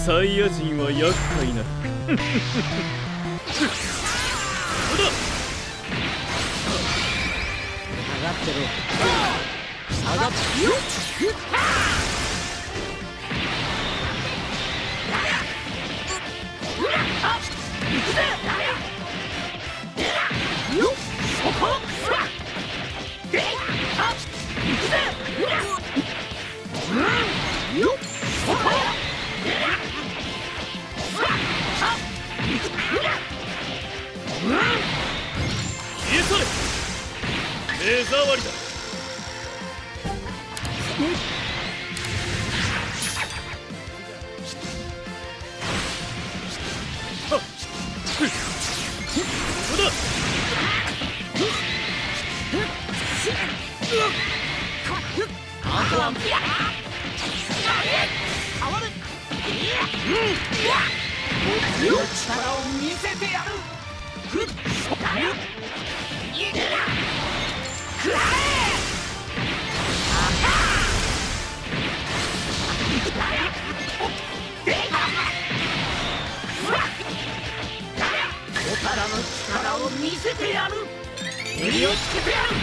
サイヤ人は厄介な。 上がってろ。上がってよ。 消え去れ。目障りだ。 あとは力を見せてやる。おたらの力を見せてやる。襟をつけてやる。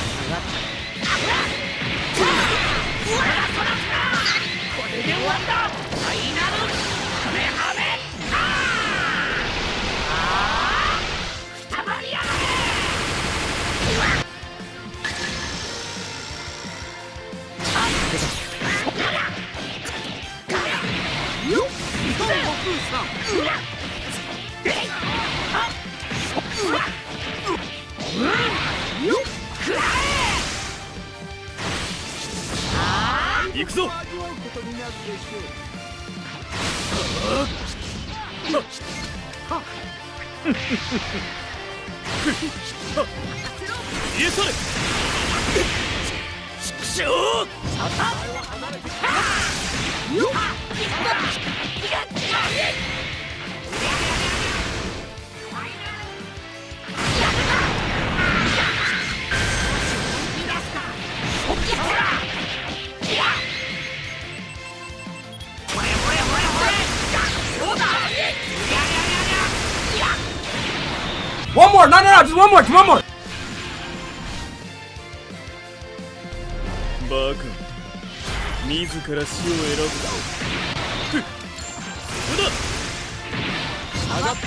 これで終わりだ。ファイナルカメハメハ。くたばりやがれ。よっ、孫悟空さん。 行くぞ。消え去れ。畜生。 One more, no, just one more, one more. バカ、自ら死を選ぶだ。無駄。 下がって。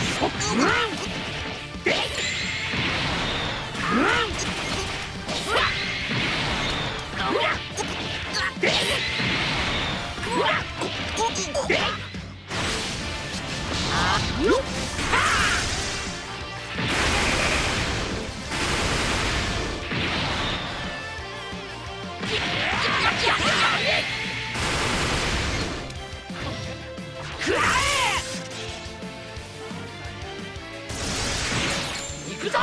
行くぞ。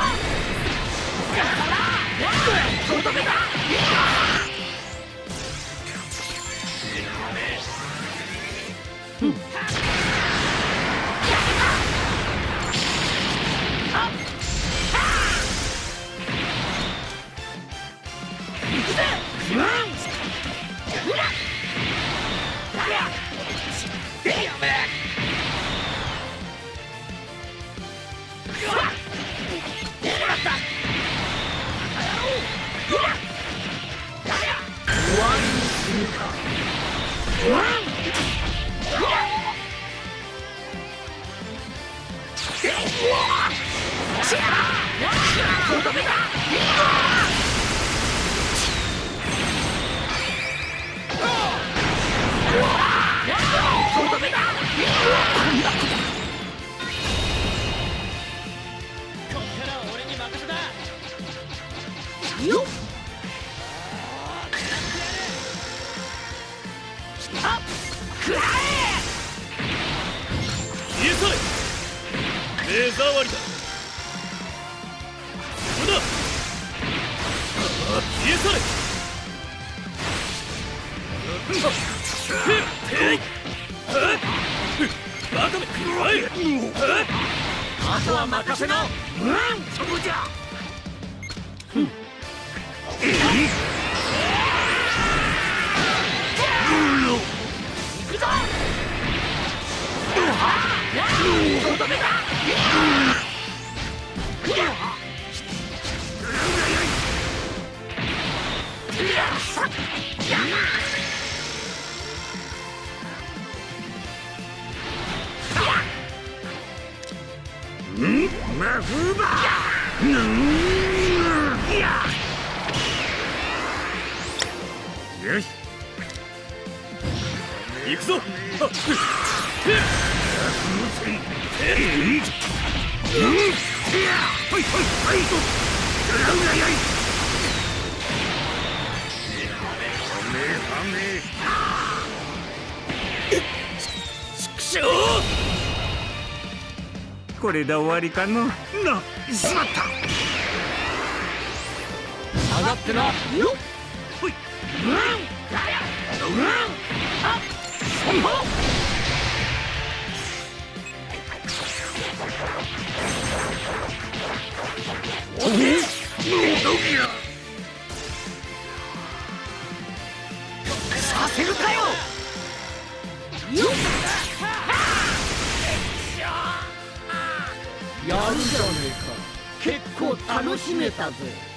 目障りだ。無駄。消え去れ。バカめ。 あとは任せな。そうじゃ。行くぞ。 魔風ばよし行くぞ。 これで終わりかの。しまった。 上がってな。 よっほい。させるかよ。よっやるじゃねえか。 結構楽しめたぜ。